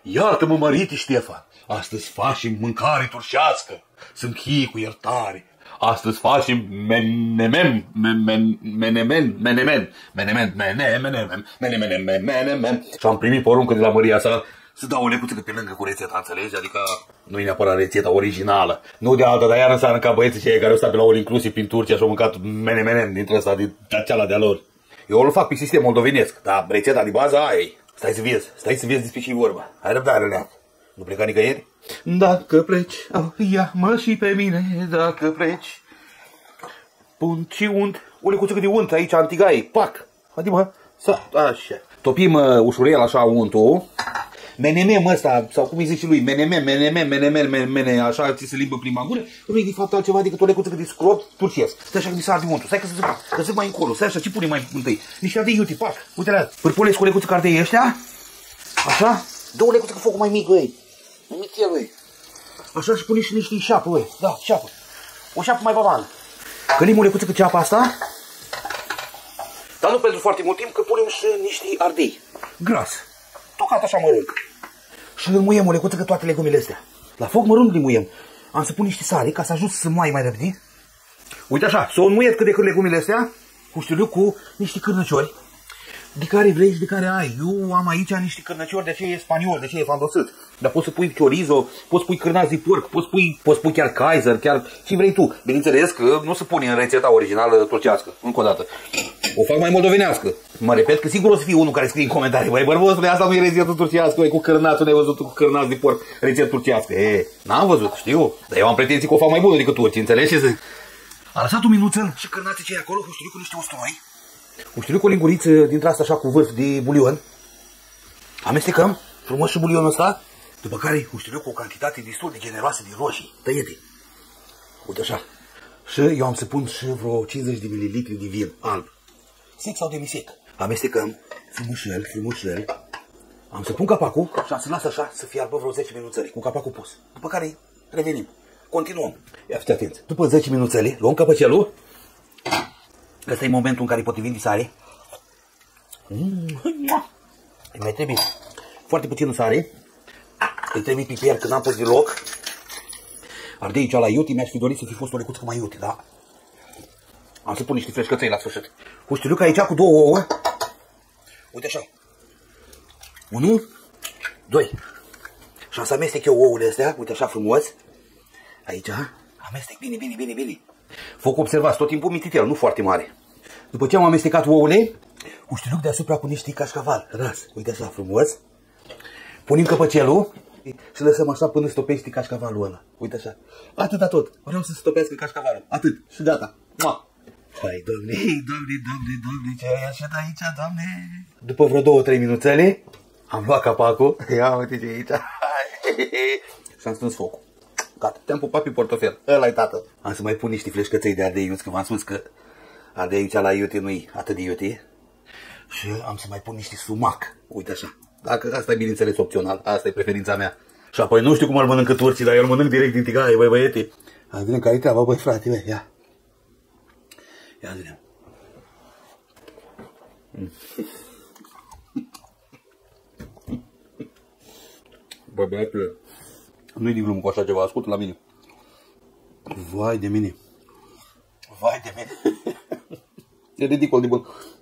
Iată-mă, mărite Ștefan, astăzi facem mâncare turcească, sunt chii cu iertare. Astăzi facem menemen. Și am primit poruncă de la măria sa să dau o lecuță pe lângă cu rețeta, înțelegi? Adică nu e neapărat rețeta originală. Nu de alta, dar iar în seară ca băieții cei care au stat pe la all inclusiv prin Turcia și au mâncat menemen dintre ăsta, din ceala de-a lor. Eu îl fac pe sistem moldovenesc, dar rețeta de bază aia e. Stai să vezi despre ce e vorba. Hai răbdare, Lean. Nu pleca nicăieri? Dacă pleci, ia-mă și pe mine, dacă pleci. Pun și unt, o lecuță de unt aici, antigai, pac. Adică, așa. Topim ușurel așa untul. Menemem ăsta, sau cum îi zice lui, menemem, așa ți se limbă prima gură, nu e de fapt altceva decât o lecuță de scrop turcesc. Stai așa că mi s-a ardit untul, stai că zic mai încolo, stai așa, ce pune mai întâi? Niște ardei iute, pac, uite-le, pârpulesc o lecuță cu ardei ăștia, așa, dă o lecuță cu focul mai mic, băi, mai michel, băi, așa și pune și niște șapă, băi, da, șapă, o șapă mai babană. Călim o lecuță cu ceapa asta, dar nu pentru foarte mult timp, că punem și niște ardei, gras, tocat așa mărunt. Și îl muiem o lecuță cu toate legumile astea. La foc mărunt le muiem. Am să pun niște sare ca să ajut să mai repede. Uite așa, să o înmuiet cât de cât legumile astea, cu știu cu niște cârnăciori, de care vrei și de care ai. Eu am aici niște cârnăciori, de ce e spaniol, de ce e fandosât. Dar poți să pui chorizo, poți pui cârnați de porc, poți pui chiar Kaiser, chiar ce vrei tu. Bineînțeles că nu se pune în rețeta originală turcească, încă o dată. O fac mai moldovenească. Mă repet că sigur o să fie unul care scrie în comentarii: băi, bărbosule, asta nu e rețetă turcească, băi, cu cârnațul, n-ai văzut cu cârnați de porc, rețetă turcească. N-am văzut, știu, dar eu am pretenții că o fac mai bună decât turcii, înțelegi ce zic? A lăsat un minuțel și cârnații cei acolo, hușturiu cu niște usturoi, hușturiu cu o linguriță dintre asta așa cu vârf de bulion. Amestecăm frumos și bulionul ăsta, după care hușturiu cu o cantitate destul de generoasă de roșii, tăiete. Uite așa. Și eu am să pun și vreo 50 de mililitri de vin alb. Sec sau demisec. Amestecăm frumușel. Am să pun capacul și am să las așa să fiarbă vreo 10 minuțele cu capacul pus. După care revenim. Continuăm. Ia fiți atenți. După 10 minuțele luăm căpăcelul. Ăsta e momentul în care potrivim de sare. Îi mai trebuie foarte puțină sare. Îi trebuie piper, că n-am pus deloc. Ardei cea la iute, mi-aș fi dorit să fi fost o lecuță cu mai iute, da? Am să pun niște freșcăței la sfârșit. Hușturiuc aici cu 2 ouă. Uite așa. 1, 2. Și am să amestec eu ouăle astea, uite așa frumos. Aici, amestec bine. Foc, observați, tot timpul mititel, nu foarte mare. După ce am amestecat ouăle, hușturiuc deasupra cu niște cașcaval ras. Uite așa frumos. Punem căpăcelul și lăsăm așa până stopește cașcavalul ăla. Uite așa. Atâta tot. Vreau să stopească cașcavalul. Atât. Și gata. Hai, doamne, ce ai așa de aici, doamne? După vreo 2-3 minuțele, am luat capacul. Ia uite ce e aici. Și am stâns focul. Gata, te-am pupat pe portofel. Ăla-i, tată. Am să mai pun niște fleșcăței de ardei iuți, că v-am spus că ardei iuți la iute nu-i atât de iute. Și am să mai pun niște sumac. Uite așa. Dacă asta e bineînțeles opțional, asta e preferința mea. Și apoi nu știu cum îl mănâncă turcii, dar eu îl mănânc direct din tigaie, băi băiete. Hai, vedem care-i treaba, băi frate, băi, ia. Ia vedem. Băi băiatule, nu-i de glumă cu așa ceva, ascultă la mine. Vai de mine. E ridicol de bun.